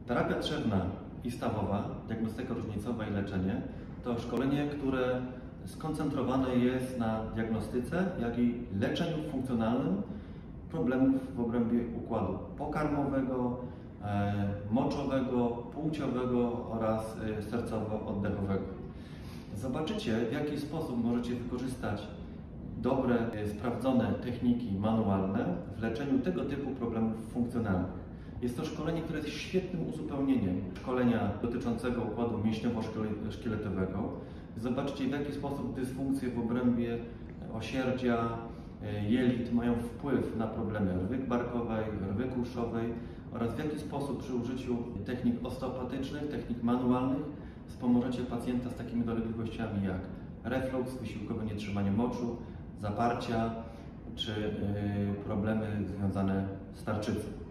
Terapia trzewna i stawowa, diagnostyka różnicowa i leczenie to szkolenie, które skoncentrowane jest na diagnostyce, jak i leczeniu funkcjonalnym problemów w obrębie układu pokarmowego, moczowego, płciowego oraz sercowo-oddechowego. Zobaczycie, w jaki sposób możecie wykorzystać dobre, sprawdzone techniki manualne w leczeniu tego typu problemów funkcjonalnych. Jest to szkolenie, które jest świetnym uzupełnieniem szkolenia dotyczącego układu mięśniowo-szkieletowego. Zobaczcie, w jaki sposób dysfunkcje w obrębie osierdzia, jelit mają wpływ na problemy rwy barkowej, rwy kulszowej oraz w jaki sposób przy użyciu technik osteopatycznych, technik manualnych wspomożecie pacjenta z takimi dolegliwościami jak refluks, wysiłkowe nietrzymanie moczu, zaparcia czy problemy związane z tarczycą.